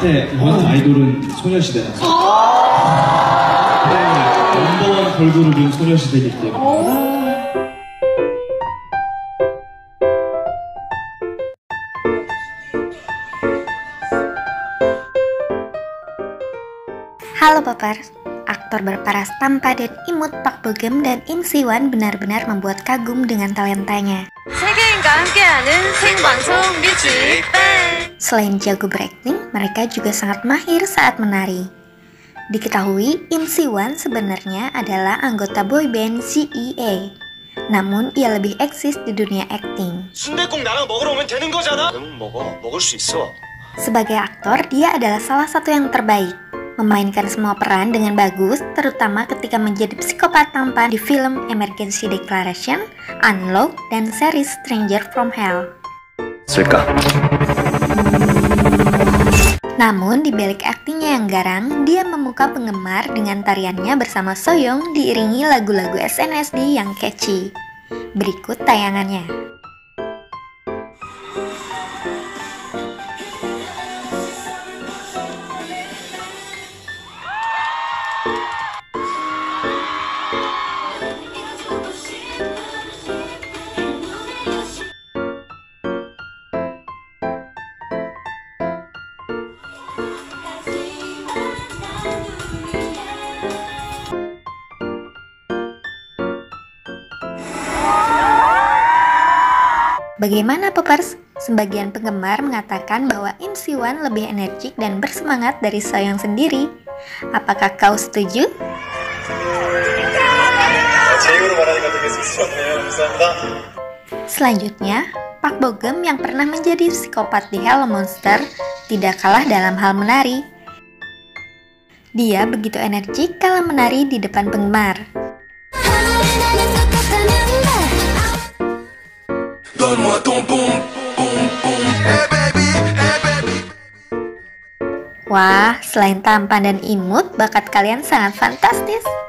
때 이번 아이돌은 소녀시대라서 넘버원 걸그룹은 소녀시대이기 때문에 Halo Popers, aktor berparas tampan dan imut Park Bo Gum dan Im Si-won benar-benar membuat kagum dengan talentanya. Selain jago berakting, mereka juga sangat mahir saat menari. Diketahui, Im Si-won sebenarnya adalah anggota boyband GEA. Namun, ia lebih eksis di dunia akting. Sebagai aktor, dia adalah salah satu yang terbaik. Memainkan semua peran dengan bagus, terutama ketika menjadi psikopat tampan di film Emergency Declaration, Unlock, dan series Stranger from Hell. Namun, di balik aktingnya yang garang, dia memukau penggemar dengan tariannya bersama Soyoung diiringi lagu-lagu SNSD yang catchy. Berikut tayangannya. Bagaimana Popers? Sebagian penggemar mengatakan bahwa Im Si-won lebih energik dan bersemangat dari Soyoung sendiri. Apakah kau setuju? Selanjutnya, Park Bo Gum yang pernah menjadi psikopat di Hello Monster tidak kalah dalam hal menari. Dia begitu energik kala menari di depan penggemar. Wah, selain tampan dan imut, bakat kalian sangat fantastis.